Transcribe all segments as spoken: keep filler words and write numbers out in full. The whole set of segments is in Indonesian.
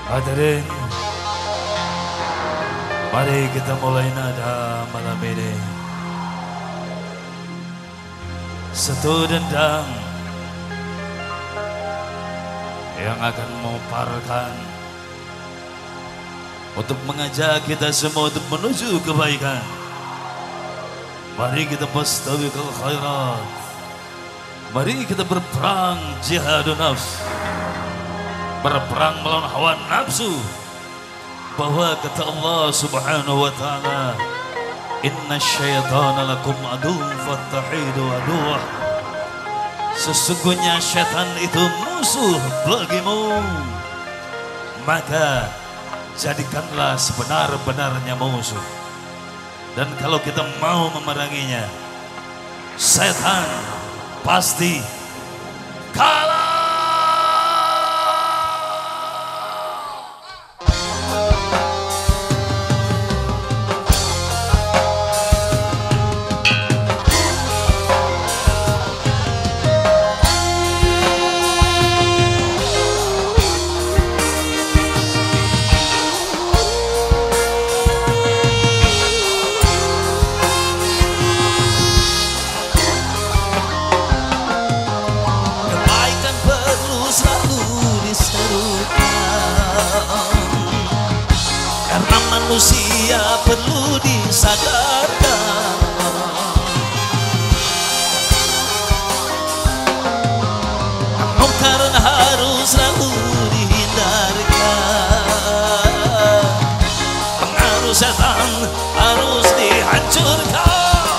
Hadirin, mari kita mulai nada malam ini. Satu dendang yang akan mempaparkan untuk mengajak kita semua untuk menuju kebaikan. Mari kita fastabiqul khairat. Mari kita berperang jihadun nafs, berperang melawan hawa nafsu. Bahwa kata Allah subhanahu wa ta'ala, inna syaitana lakum aduun fattahidu aduwah. Sesungguhnya syaitan itu musuh bagimu, maka jadikanlah sebenar-benarnya musuh. Dan kalau kita mau memeranginya, setan pasti kalah. Karena manusia perlu disadarkan, mungkar harus selalu dihindarkan, pengaruh setan harus dihancurkan.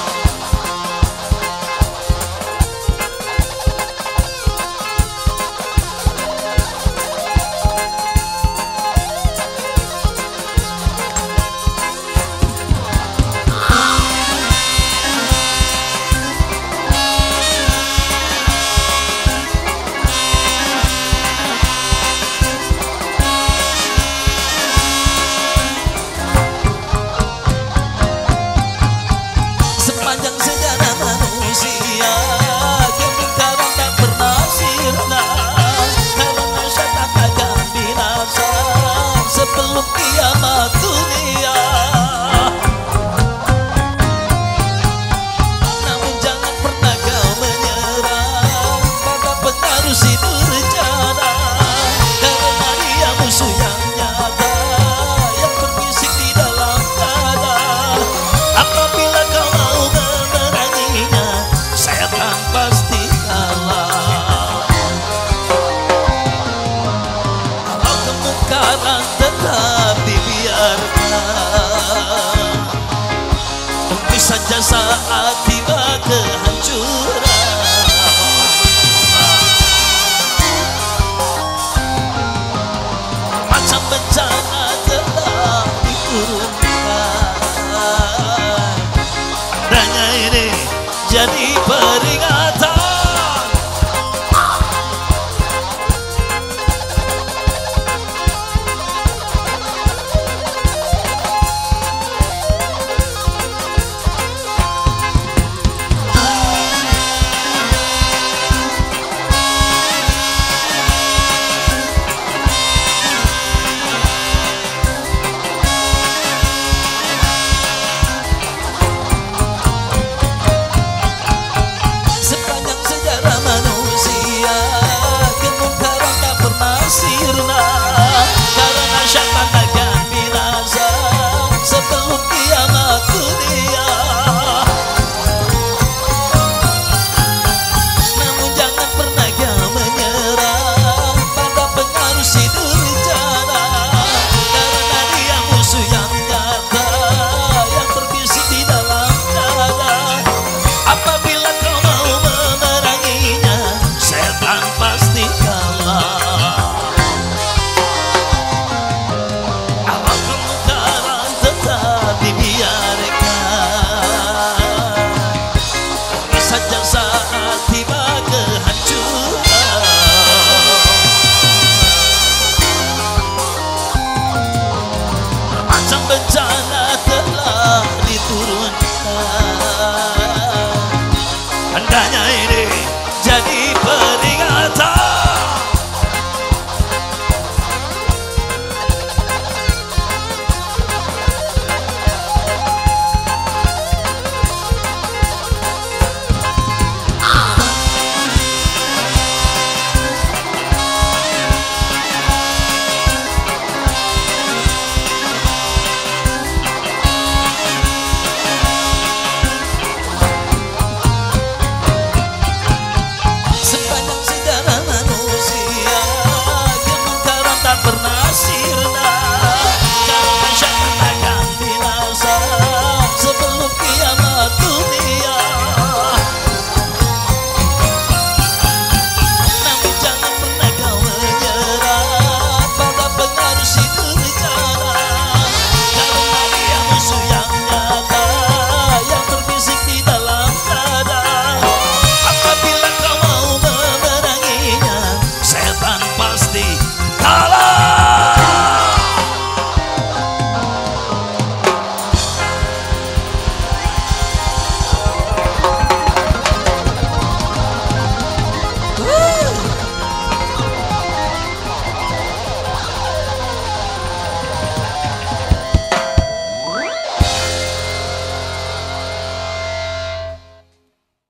Sepanjang sejarah manusia, kemungkaran tak pernah sirna, karena syaitan akan binasa sebelum kiamat dunia. Namun jangan pernah kau menyerah pada pengaruh si durjana, karena dia musuh yang nyata yang berbisik di dalam dada. Apabila kau pasti kalah. Kalau kemungkaran tetap dibiarkan, tunggu saja saat tiba kehancuran. Macam bencana telah diturunkan, adanya ini jadi peringatan. Sirna, karena syaitan akan binasa sebelum kiamat dunia. Namun jangan pernah kau menyerah pada pengaruh si durjana, karena dia musuh yang nyata yang berbisik di dalam dada. Apabila kau mau memeranginya, setan pasti kalah. Bencana telah diturunkan, hendaknya ini jadi